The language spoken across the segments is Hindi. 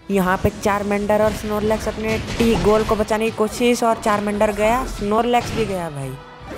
यहाँ पे चारमेंडर और स्नोरलैक्स अपने टी गोल को बचाने की कोशिश, और चारमेंडर गया, स्नोरलैक्स भी गया भाई।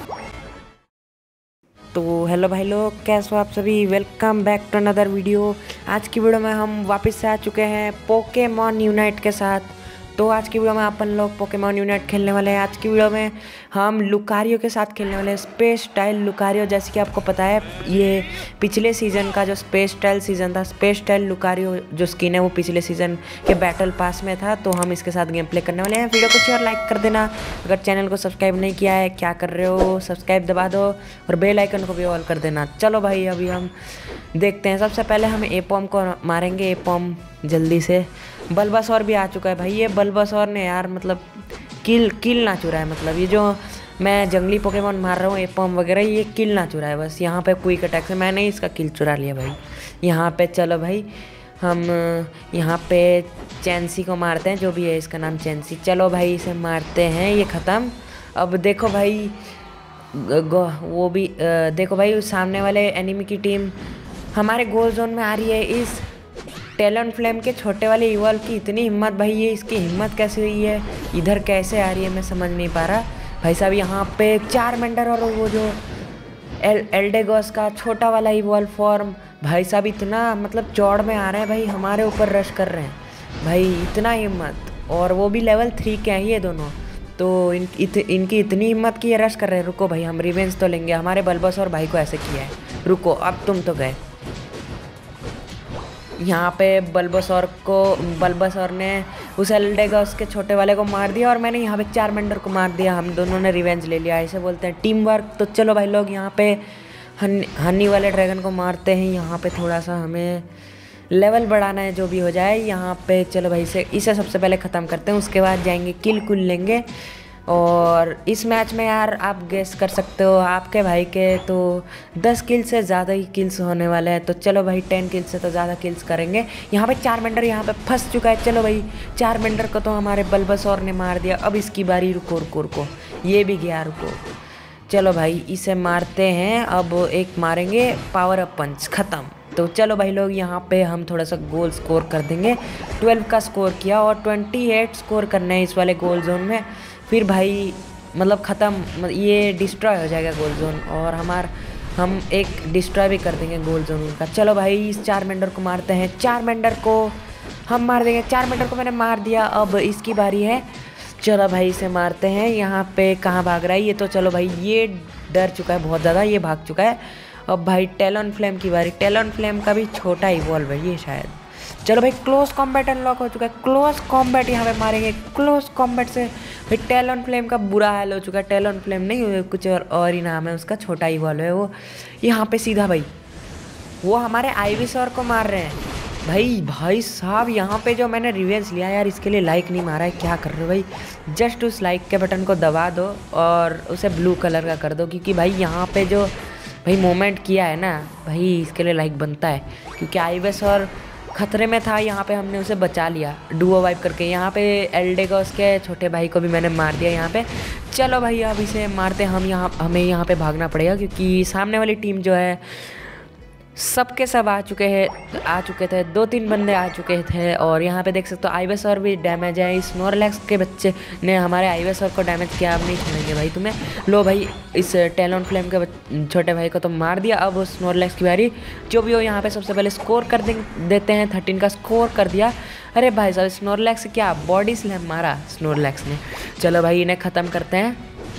तो हेलो भाई लोग, कैसे हो आप सभी। Welcome back to another video. आज की वीडियो में हम वापस से आ चुके हैं पोकेमॉन यूनाइट के साथ। तो आज की वीडियो में अपन लोग पोकेमॉन यूनाइट खेलने वाले हैं। आज की वीडियो में हम लुकारियो के साथ खेलने वाले हैं, स्पेस स्टाइल लुकारियो। जैसे कि आपको पता है, ये पिछले सीज़न का जो स्पेस स्टाइल सीज़न था, स्पेस स्टाइल लुकारियो जो स्किन है वो पिछले सीज़न के बैटल पास में था। तो हम इसके साथ गेम प्ले करने वाले हैं। वीडियो को शेयर लाइक कर देना। अगर चैनल को सब्सक्राइब नहीं किया है, क्या कर रहे हो, सब्सक्राइब दबा दो और बेल आइकन को भी ऑल कर देना। चलो भाई, अभी हम देखते हैं। सबसे पहले हम एपॉम को मारेंगे। एपॉम जल्दी से। बल्बासौर भी आ चुका है भाई। ये बल्बासौर ने यार मतलब किल ना चुरा है। मतलब ये जो मैं जंगली पोकेमॉन मार रहा हूँ एपॉम वगैरह, ये किल ना चुरा है। बस यहाँ पे क्विक अटैक से मैंने इसका किल चुरा लिया भाई। यहाँ पे चलो भाई, हम यहाँ पे चैंसी को मारते हैं, जो भी है इसका नाम चैंसी। चलो भाई, इसे मारते हैं, ये ख़त्म। अब देखो भाई, वो भी देखो भाई, उस सामने वाले एनिमी की टीम हमारे गोल जोन में आ रही है। इस टैलेंटफ्लेम के छोटे वाले इवॉल्व की इतनी हिम्मत भाई, ये इसकी हिम्मत कैसे हुई है, इधर कैसे आ रही है, मैं समझ नहीं पा रहा भाई साहब। यहाँ पे चारमेंडर और वो जो एल्डेगोस का छोटा वाला इवॉल्व फॉर्म भाई साहब इतना मतलब चौड़ में आ रहे हैं भाई, हमारे ऊपर रश कर रहे हैं भाई। इतना हिम्मत, और वो भी लेवल 3 के हैं ये दोनों। तो इनकी इतनी हिम्मत की ये रश कर रहे हैं। रुको भाई, हम रिवेंज तो लेंगे। हमारे बल्बासौर भाई को ऐसे किया है, रुको अब तुम तो गए। यहाँ पे बल्बासौर ने उस एल्डेगोस के छोटे वाले को मार दिया, और मैंने यहाँ पे चारमेंडर को मार दिया। हम दोनों ने रिवेंज ले लिया, ऐसे बोलते हैं टीम वर्क। तो चलो भाई लोग, यहाँ पे हनी वाले ड्रैगन को मारते हैं। यहाँ पे थोड़ा सा हमें लेवल बढ़ाना है, जो भी हो जाए। यहाँ पे चलो भाई, इसे सबसे पहले ख़त्म करते हैं, उसके बाद जाएंगे किल लेंगे। और इस मैच में यार आप गेस कर सकते हो, आपके भाई के तो 10 किल से ज़्यादा ही किल्स होने वाले हैं। तो चलो भाई, 10 किल से तो ज़्यादा किल्स करेंगे। यहाँ पे चारमेंडर यहाँ पे फंस चुका है। चलो भाई, चारमेंडर को तो हमारे बल्बासौर ने मार दिया। अब इसकी बारी। रुको, ये भी गया, रुको। चलो भाई, इसे मारते हैं। अब एक मारेंगे पावर अप पंच, ख़त्म। तो चलो भाई लोग, यहाँ पे हम थोड़ा सा गोल स्कोर कर देंगे। 12 का स्कोर किया और 28 स्कोर करना है इस वाले गोल जोन में। फिर भाई मतलब ख़त्म, ये डिस्ट्रॉय हो जाएगा गोल जोन, और हम एक डिस्ट्रॉय भी कर देंगे गोल जोन का। चलो भाई, इस चारमेंडर को मारते हैं। चारमेंडर को हम मार देंगे। चारमेंडर को मैंने मार दिया। अब इसकी बारी है। चलो भाई, इसे मारते हैं। यहाँ पे कहाँ भाग रहा है ये? तो चलो भाई, ये डर चुका है बहुत ज़्यादा, ये भाग चुका है। अब भाई टैलेंटफ्लेम की बारी। टैलेंटफ्लेम का भी छोटा इवॉल्व है ये शायद। चलो भाई, क्लोज कॉम्बैट अनलॉक हो चुका है। क्लोज कॉम्बैट यहाँ पे मारेंगे। क्लोज कॉम्बैट से भाई टैलेंटफ्लेम का बुरा हाल हो चुका है। टैलेंटफ्लेम नहीं, कुछ और ही नाम है उसका, छोटा इवॉल्व है वो। यहाँ पे सीधा भाई वो हमारे आइविसौर को मार रहे हैं भाई साहब। यहाँ पे जो मैंने रिवेंज लिया यार, इसके लिए लाइक नहीं मारा है। क्या कर रहे हो भाई? जस्ट उस लाइक के बटन को दबा दो और उसे ब्लू कलर का कर दो, क्योंकि भाई यहाँ पे जो भाई मोमेंट किया है ना भाई, इसके लिए लाइक बनता है। क्योंकि आइविसौर खतरे में था, यहाँ पे हमने उसे बचा लिया डुओ वाइप करके। यहाँ पे एल्डेगोस के छोटे भाई को भी मैंने मार दिया यहाँ पे। चलो भाई, अब इसे मारते हम। हमें यहाँ पे भागना पड़ेगा, क्योंकि सामने वाली टीम जो है सबके सब आ चुके थे। 2-3 बंदे आ चुके थे, और यहाँ पे देख सकते हो आइविसौर भी डैमेज है। स्नोरलैक्स के बच्चे ने हमारे आइविसौर को डैमेज किया। अब नहीं छोड़ेंगे भाई तुम्हें। लो भाई, इस टैलेंटफ्लेम के छोटे भाई को तो मार दिया। अब स्नोरलैक्स की बारी। जो भी हो, यहाँ पे सबसे पहले स्कोर कर देते हैं। 13 का स्कोर कर दिया। अरे भाई साहब, स्नोरलैक्स क्या बॉडी स्लैम मारा स्नोरलैक्स ने। चलो भाई, इन्हें ख़त्म करते हैं।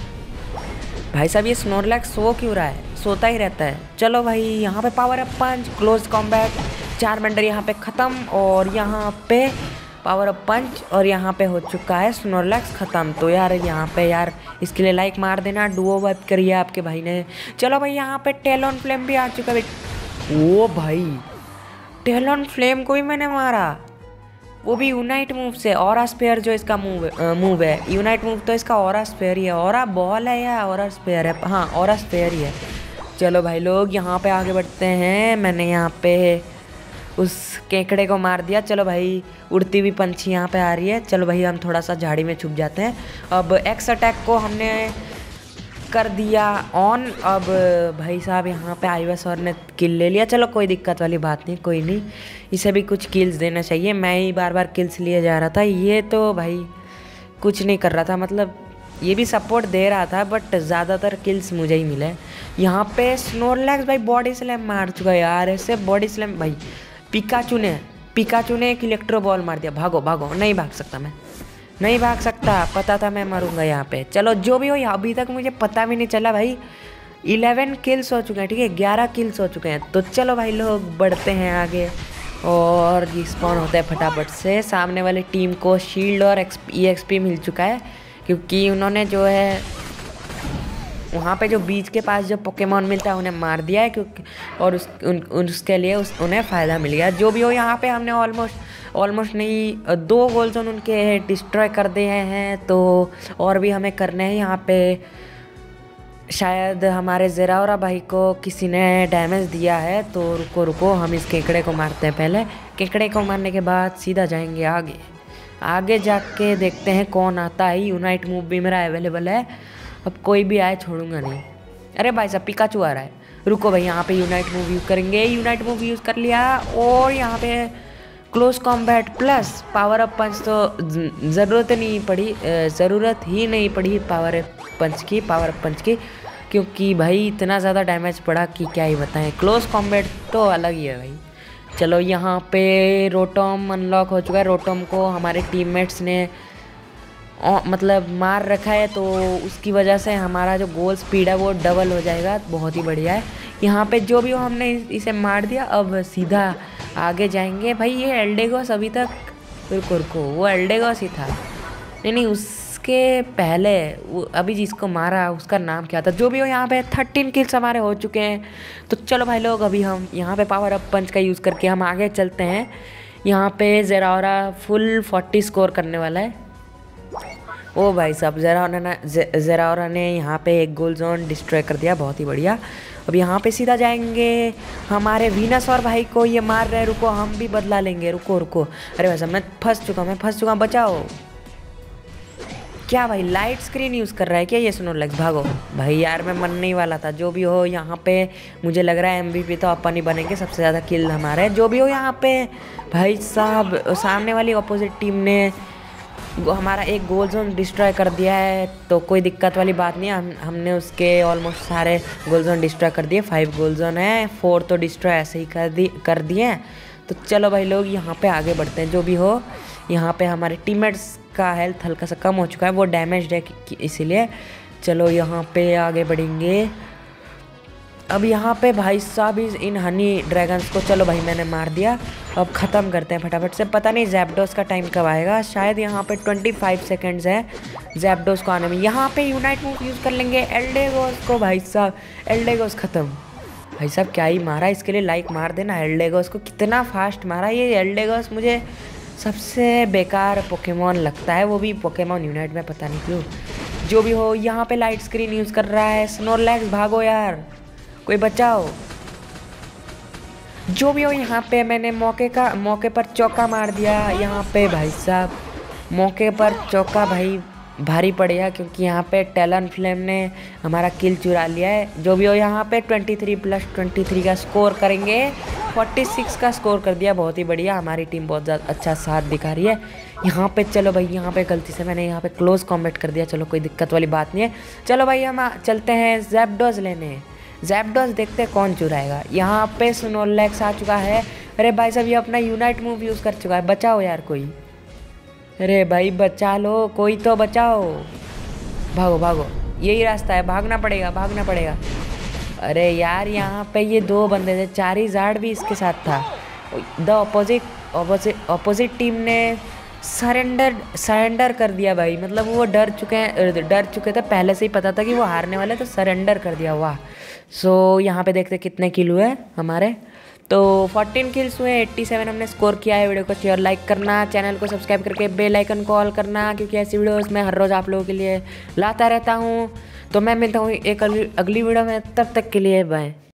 भाई साहब, ये स्नोरलैक्स सो क्यों रहा है? सोता ही रहता है। चलो भाई, यहाँ पे power up punch, close combat, Charmander यहाँ पे ख़त्म, और यहाँ पे पावर अप पंच, और यहाँ पे हो चुका है स्नोरलैक्स ख़त्म। तो यार यहाँ पे यार इसके लिए लाइक मार देना। डुओ वाइप करिए आपके भाई ने। चलो भाई, यहाँ पे टैलेंटफ्लेम भी आ चुका है। ओ भाई, टैलेंटफ्लेम को भी मैंने मारा, वो भी यूनाइट मूव से। ऑरा स्पेयर जो इसका मूव है, यूनाइट मूव तो इसका ऑरा स्पेयर ही है। ऑरा बॉल है या ऑरा स्पेयर है? हाँ, ऑरा स्पेयर ही है। चलो भाई लोग, यहाँ पे आगे बढ़ते हैं। मैंने यहाँ पे उस केकड़े को मार दिया। चलो भाई, उड़ती हुई पंछी यहाँ पे आ रही है। चलो भाई, हम थोड़ा सा झाड़ी में छुप जाते हैं। अब एक्स अटैक को हमने कर दिया ऑन। अब भाई साहब यहाँ पे आइवासर ने किल ले लिया। चलो कोई दिक्कत वाली बात नहीं, कोई नहीं, इसे भी कुछ किल्स देना चाहिए। मैं ही बार बार किल्स लिए जा रहा था, ये तो भाई कुछ नहीं कर रहा था, मतलब ये भी सपोर्ट दे रहा था बट ज़्यादातर किल्स मुझे ही मिले। यहाँ पे स्नोरलैक्स भाई बॉडी स्लैम मार चुका है यार, ऐसे बॉडी स्लैम भाई। पिकाचू ने एक इलेक्ट्रो बॉल मार दिया। भागो भागो, नहीं भाग सकता मैं, नहीं भाग सकता, पता था मैं मरूंगा यहाँ पे। चलो जो भी हो, अभी तक मुझे पता भी नहीं चला भाई। 11 किल्स हो चुके हैं, ठीक है, 11 किल्स हो चुके हैं। तो चलो भाई लोग बढ़ते हैं आगे और रिस्पॉन होता है फटाफट से। सामने वाली टीम को शील्ड और EXP मिल चुका है क्योंकि उन्होंने जो है वहाँ पे जो बीच के पास जो पोकेमॉन मिलता है उन्हें मार दिया है, क्योंकि और उसके लिए उन्हें फ़ायदा मिल गया। जो भी हो, यहाँ पे हमने ऑलमोस्ट नहीं 2 गोल जोन उनके डिस्ट्रॉय कर दिए हैं। तो और भी हमें करने हैं। यहाँ पे शायद हमारे ज़ेराओरा भाई को किसी ने डैमेज दिया है, तो रुको हम इस केकड़े को मारते हैं पहले। केकड़े को मारने के बाद सीधा जाएंगे आगे जाके देखते हैं कौन आता है। यूनाइट मूव भी मेरा अवेलेबल है, अब कोई भी आए छोड़ूंगा नहीं। अरे भाई साहब पिकाचू आ रहा है, रुको भाई, यहाँ पे यूनाइट मूव यूज़ करेंगे। यूनाइट मूव यूज़ कर लिया और यहाँ पे close combat plus power up punch तो ज़रूरत ही नहीं पड़ी पावर अप पंच की, क्योंकि भाई इतना ज़्यादा डैमेज पड़ा कि क्या ही बताएं। क्लोज कॉम्बैट तो अलग ही है भाई। चलो यहाँ पे रोटोम अनलॉक हो चुका है। रोटोम को हमारे टीममेट्स ने मतलब मार रखा है, तो उसकी वजह से हमारा जो गोल स्पीड है वो डबल हो जाएगा। बहुत ही बढ़िया है। यहाँ पे जो भी हो, हमने इसे मार दिया। अब सीधा आगे जाएंगे भाई। ये एल्डेगोस अभी तक रुको वो एल्डेगोस ही था, नहीं उसके पहले वो अभी जिसको मारा उसका नाम क्या था। जो भी हो, यहाँ पे 13 किल्स हमारे हो चुके हैं। तो चलो भाई लोग, अभी हम यहाँ पे पावर अप पंच का यूज़ करके हम आगे चलते हैं। यहाँ पे ज़ेराओरा फुल 40 स्कोर करने वाला है। ओ भाई साहब, ज़ेराओरा ने यहाँ पे एक गोल जोन डिस्ट्रॉय कर दिया, बहुत ही बढ़िया। अब यहाँ पे सीधा जाएंगे। हमारे वीनसौर भाई को ये मार रहे हैं, रुको हम भी बदला लेंगे। रुको अरे भाई साहब मैं फंस चुका, बचाओ। क्या भाई लाइट स्क्रीन यूज़ कर रहा है क्या ये स्नोरलैक्स? भागो भाई यार, मैं मरने ही वाला था। जो भी हो, यहाँ पे मुझे लग रहा है MVP तो अपन ही बनेंगे, सबसे ज़्यादा किल हमारे। जो भी हो, यहाँ पे भाई साहब सामने वाली अपोजिट टीम ने हमारा एक गोल जोन डिस्ट्रॉय कर दिया है, तो कोई दिक्कत वाली बात नहीं है। हमने उसके ऑलमोस्ट सारे गोल जोन डिस्ट्रॉय कर दिए। 5 गोल जोन है, 4 तो डिस्ट्रॉय ऐसे ही कर दिए हैं। तो चलो भाई लोग यहाँ पे आगे बढ़ते हैं। जो भी हो, यहाँ पे हमारे टीममेट्स का हेल्थ हल्का सा कम हो चुका है, वो डैमेज्ड है इसीलिए। चलो यहाँ पे आगे बढ़ेंगे। अब यहाँ पे भाई साहब इन हनी ड्रैगन्स को, चलो भाई मैंने मार दिया। अब ख़त्म करते हैं फटाफट से। पता नहीं जैप्डोस का टाइम कब आएगा, शायद यहाँ पे 25 सेकेंड्स है जैप्डोस को आने में। यहाँ पे यूनाइट मूव यूज़ कर लेंगे एल्डेगोस को। भाई साहब एल्डेगोस ख़त्म। भाई साहब क्या ही मारा, इसके लिए लाइक मार देना। एल्डेगोस को कितना फास्ट मारा। ये एल्डेगोस मुझे सबसे बेकार पोकेमॉन लगता है, वो भी पोकेमॉन यूनाइट में, पता नहीं क्यों। जो भी हो, यहाँ पे लाइट स्क्रीन यूज़ कर रहा है स्नोरलैक्स। भागो यार, कोई बचाओ। जो भी हो, यहाँ पे मैंने मौके पर चौका मार दिया। यहाँ पे भाई साहब मौके पर चौका भाई भारी पड़ गया, क्योंकि यहाँ पे टैलनफ्लेम ने हमारा किल चुरा लिया है। जो भी हो, यहाँ पे 23+23 का स्कोर करेंगे। 46 का स्कोर कर दिया, बहुत ही बढ़िया। हमारी टीम बहुत ज़्यादा अच्छा साथ दिखा रही है यहाँ पे। चलो भाई, यहाँ पे गलती से मैंने यहाँ पे क्लोज कॉम्बैट कर दिया। चलो कोई दिक्कत वाली बात नहीं है। चलो भाई हम चलते हैं जैप्डोस लेने। जैप्डोस देखते हैं कौन चुराएगा। यहाँ पे स्नोरलैक्स आ चुका है। अरे भाई साहब ये अपना यूनाइट मूव यूज़ कर चुका है, बचाओ यार कोई। अरे भाई बचा लो, कोई तो बचाओ। भागो, यही रास्ता है, भागना पड़ेगा। अरे यार यहाँ पे ये 2 बंदे थे, चारिज़ार्ड भी इसके साथ था। द अपोजिट टीम ने सरेंडर कर दिया भाई, मतलब वो डर चुके थे, पहले से ही पता था कि वो हारने वाले, तो सरेंडर कर दिया। वाह। सो यहाँ पे देखते कितने किल हुए हमारे। तो 14 किल्स हुए, 87 हमने स्कोर किया है। वीडियो को शेयर लाइक करना, चैनल को सब्सक्राइब करके बेल आइकन को ऑल करना, क्योंकि ऐसी वीडियोस मैं हर रोज़ आप लोगों के लिए लाता रहता हूँ। तो मैं मिलता हूँ एक अगली वीडियो में, तब तक के लिए बाय।